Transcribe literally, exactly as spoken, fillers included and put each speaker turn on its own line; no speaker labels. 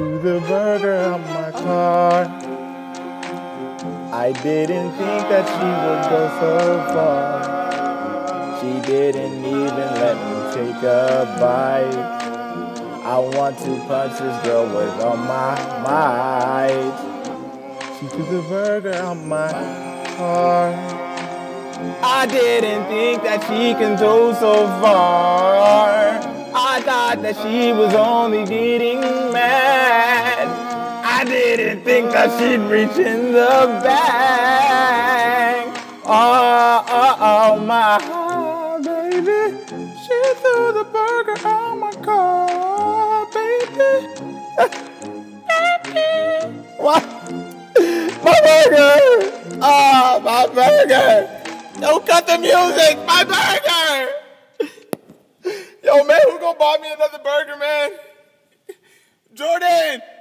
threw the burger on my car. I didn't think that she would go so far. She didn't even let me take a bite. I want to punch this girl with all my might. She threw the burger on my car. I didn't think that she can throw so far. I thought that she was only getting mad. I didn't think that she'd reach in the bag. Oh, oh, oh, my heart, baby. She threw the burger on my car, baby. What? My burger! Oh, my burger! Don't cut the music! My burger! Yo, man, who gonna buy me another burger, man? Jordan!